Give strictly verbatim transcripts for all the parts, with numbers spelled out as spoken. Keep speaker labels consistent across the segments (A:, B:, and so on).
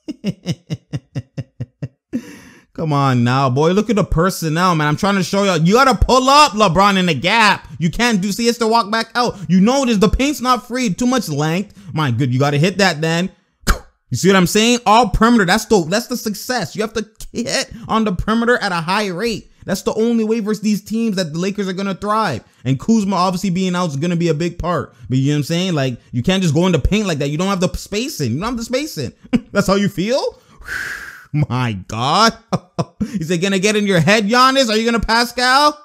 A: Come on now, boy. Look at the personnel, man. I'm trying to show y'all. You gotta pull up LeBron in the gap. You can't do, see, it's to walk back out. You notice the paint's not free. Too much length. My good, you gotta hit that then. You see what I'm saying? All perimeter. That's the, that's the success. You have to hit on the perimeter at a high rate. That's the only way versus these teams that the Lakers are gonna thrive. And Kuzma obviously being out is gonna be a big part. But you know what I'm saying? Like, you can't just go in the paint like that. You don't have the spacing. You don't have the spacing. That's how you feel? My God. Is it gonna get in your head, Giannis? Are you gonna Pascal?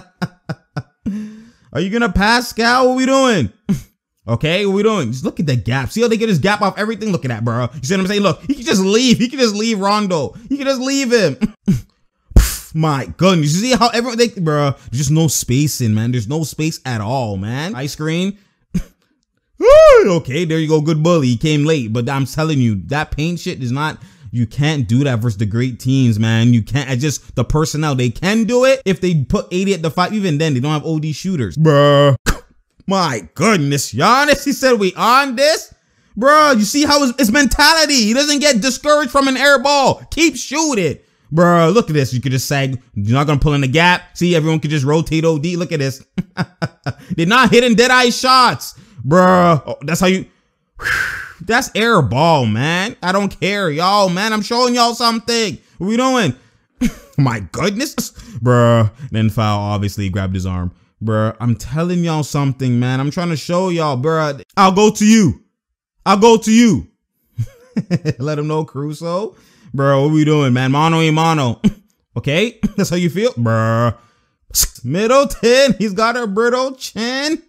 A: Are you gonna Pascal? What we doing? Okay, what we doing? Just look at the gap. See how they get his gap off everything? Look at that, bro. You see what I'm saying? Look, he can just leave. He can just leave Rondo. He can just leave him. My goodness. You see how everyone, they, bro, there's just no spacing, man. There's no space at all, man. Ice screen. Okay, there you go. Good bully. He came late, but I'm telling you, that paint shit is not, you can't do that versus the great teams, man. You can't, it's just the personnel. They can do it if they put eighty at the five. Even then, they don't have O D shooters. Bruh. My goodness, Giannis, he said we on this? Bro, you see how his, his mentality, he doesn't get discouraged from an air ball. Keep shooting. Bro, look at this. You could just say, you're not going to pull in the gap. See, everyone could just rotate O D. Look at this. They're not hitting dead eye shots. Bro, oh, that's how you, that's air ball, man. I don't care, y'all, man. I'm showing y'all something. What we doing? My goodness. Bro, then foul, obviously, grabbed his arm. Bruh, I'm telling y'all something, man. I'm trying to show y'all, bruh. I'll go to you. I'll go to you. Let him know, Caruso. Bruh, what we doing, man? Mano y mano. Okay? That's how you feel? Bruh. Middleton, he's got a brittle chin.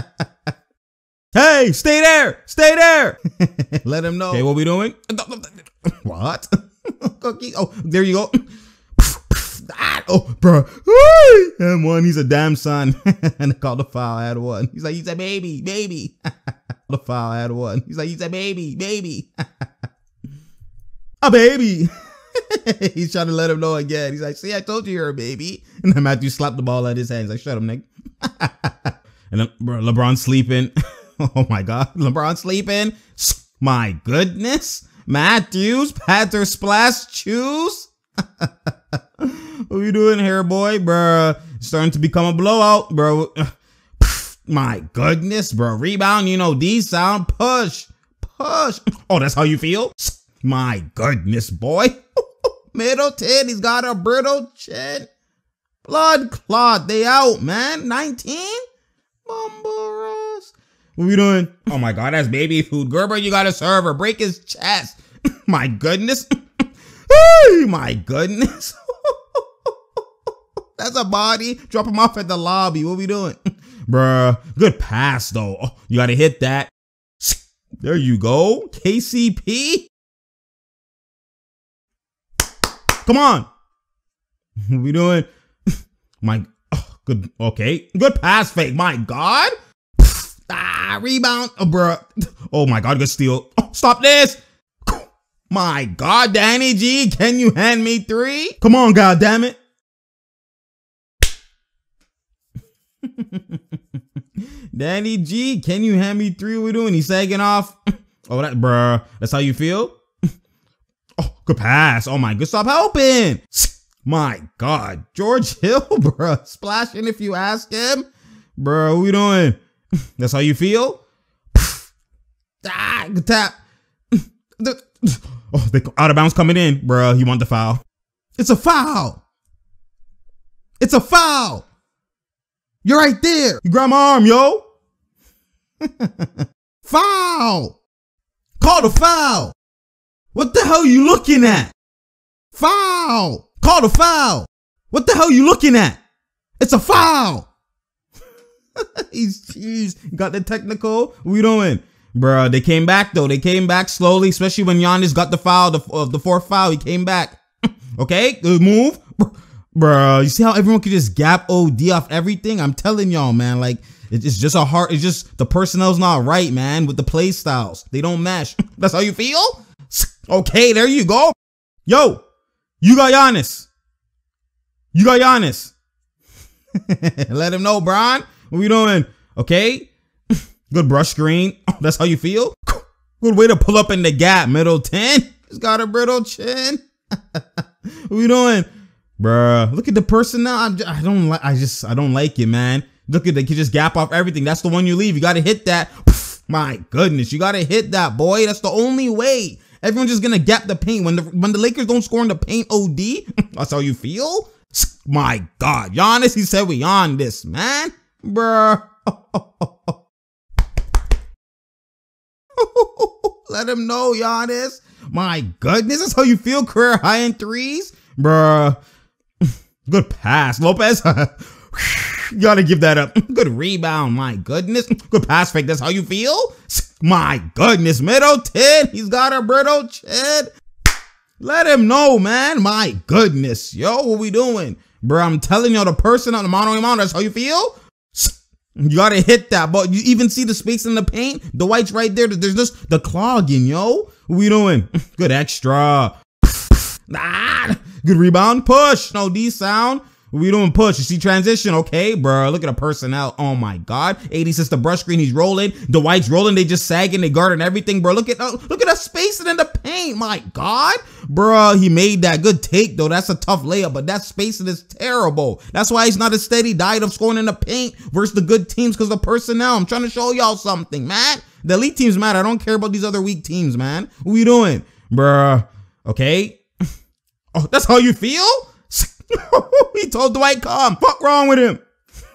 A: Hey, stay there. Stay there. Let him know. Okay, what we doing? What? Cookie. Oh, there you go. Ah, oh, bro. And one, he's a damn son. And they called the foul, I had one. He's like, he's a baby, baby. The foul, I had one. He's like, he's a baby, baby. A baby. He's trying to let him know again. He's like, see, I told you you're a baby. And then Matthew slapped the ball out of his hands. Like, shut up, Nick. And then bro, LeBron sleeping. Oh my God. LeBron sleeping. My goodness. Matthews, Panther splash choose. What you doing here, boy? Bruh, it's starting to become a blowout, bro. My goodness, bro. Rebound, you know, D sound. Push. Push. Oh, that's how you feel? My goodness, boy. Middleton, he's got a brittle chin. Blood clot. They out, man. nineteen? Bumbaros. What we doing? Oh my God, that's baby food. Gerber, you got a server. Break his chest. My goodness. My goodness. That's a body. Drop him off at the lobby. What we doing? Bruh. Good pass, though. Oh, you got to hit that. There you go. K C P. Come on. What we doing? My, oh, good. Okay. Good pass fake. My God. Ah, rebound. Oh, bruh. Oh, my God. Good steal. Oh, stop this. My God, Danny G, can you hand me three? Come on, God damn it. Danny G, can you hand me three? What we doing? He's sagging off. Oh, that, bruh. That's how you feel? Oh, good pass. Oh my God, stop helping. My God, George Hill, bruh. Splashing if you ask him. Bruh, what we doing? That's how you feel? Ah, good tap. Oh, they out of bounds coming in, bruh. You want the foul? It's a foul. It's a foul. You're right there. You grab my arm, yo. Foul. Call the foul. What the hell are you looking at? Foul. Call the foul. What the hell are you looking at? It's a foul. He's jeez. Got the technical. What we doing? Bruh, they came back though. They came back slowly, especially when Giannis got the foul, the, uh, the fourth foul. He came back. Okay, good move. Bruh, you see how everyone could just gap O D off everything? I'm telling y'all, man, like, it's just a hard, it's just, the personnel's not right, man, with the play styles. They don't mesh. That's how you feel? Okay, there you go. Yo, you got Giannis. You got Giannis. Let him know, Bron. What we doing? Okay. Good brush screen. Oh, that's how you feel? Good way to pull up in the gap, Middleton. He's got a brittle chin. What we doing? Bruh, look at the person now. I'm just, I don't like, I just, I don't like it, man. Look at, they can just gap off everything. That's the one you leave. You got to hit that. My goodness, you got to hit that, boy. That's the only way. Everyone's just going to gap the paint. When the, when the Lakers don't score in the paint, O D, that's how you feel? My God, Giannis, he said we on this, man. Bruh. Let him know, Giannis. My goodness, that's how you feel, career high in threes? Bruh. Good pass, Lopez. You gotta give that up. Good rebound, my goodness. Good pass fake, that's how you feel? My goodness, Middleton, he's got a brittle chin. Let him know, man. My goodness, yo, what we doing? Bro, I'm telling you, the person on the mono amount, that's how you feel? You gotta hit that, but you even see the space in the paint? The white's right there. There's just the clogging, yo. What we doing? Good extra. Ah, good rebound. Push. No D sound. What we doing? Push. You see transition? Okay, bro. Look at the personnel. Oh my God. eighty since the brush screen. He's rolling. The white's rolling. They just sagging. They guarding everything, bro. Look at uh, look at that spacing in the paint. My God, bro. He made that good take though. That's a tough layup, but that spacing is terrible. That's why he's not a steady diet of scoring in the paint versus the good teams because the personnel. I'm trying to show y'all something, man. The elite teams matter. I don't care about these other weak teams, man. What we doing, bro? Okay. Oh, that's how you feel? He told Dwight, come. What's wrong with him?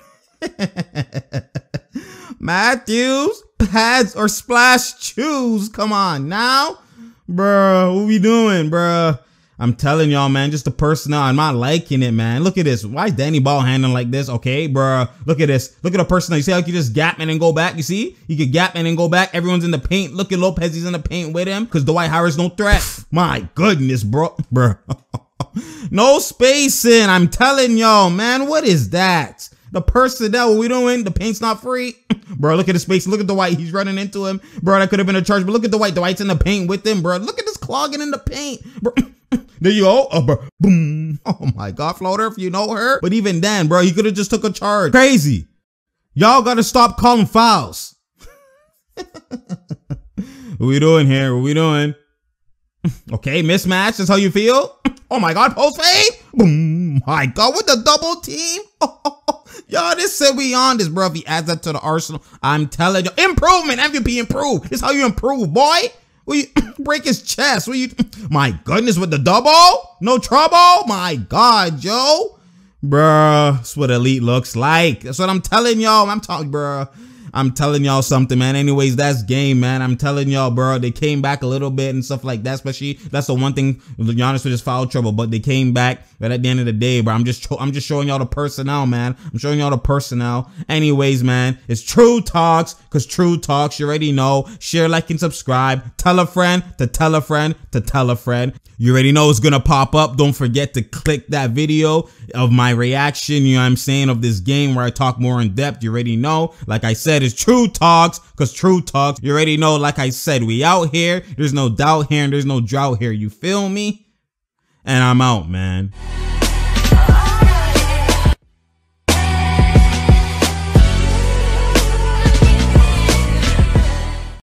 A: Matthews, pads or splash shoes. Come on now. Bruh, what we doing, bruh? I'm telling y'all, man, just the personnel. I'm not liking it, man. Look at this. Why is Danny Ball handling like this? Okay, bruh. Look at this. Look at the personnel. You see how you can just gap in and go back? You see? You can gap in and go back. Everyone's in the paint. Look at Lopez. He's in the paint with him because Dwight Howard's no threat. My goodness, bro. Bruh. No spacing. I'm telling y'all, man. What is that? The personnel, what we doing? The paint's not free. Bro, look at the space. Look at the white. He's running into him. Bro, that could have been a charge. But look at the white. The white's in the paint with him, bro. Look at this clogging in the paint. Bro. There you go. Oh, bro. Boom. Oh, my God. Floater, if you know her. But even then, bro, he could have just took a charge. Crazy. Y'all got to stop calling fouls. What we doing here? What we doing? Okay, mismatch. That's how you feel? Oh my God, post fade. Boom. My God, with the double team. Y'all, this said we on this, bro. If he adds that to the arsenal, I'm telling you, improvement, M V P improve. This is how you improve, boy. Will you break his chest? Will you? My goodness, with the double, no trouble. My God, Joe, bro. That's what elite looks like. That's what I'm telling y'all. I'm talking, bro. I'm telling y'all something, man. Anyways, that's game, man. I'm telling y'all, bro. They came back a little bit and stuff like that. Especially, that's the one thing. Giannis with his foul trouble, but they came back. But at the end of the day, bro, I'm just, I'm just showing y'all the personnel, man. I'm showing y'all the personnel. Anyways, man, it's True Talks, cause True Talks, you already know. Share, like, and subscribe. Tell a friend to tell a friend to tell a friend. You already know it's gonna pop up. Don't forget to click that video of my reaction, you know what I'm saying, of this game where I talk more in depth. You already know. Like I said, it's True Talks, cause True Talks, you already know, like I said, we out here. There's no doubt here and there's no drought here. You feel me? And I'm out, man.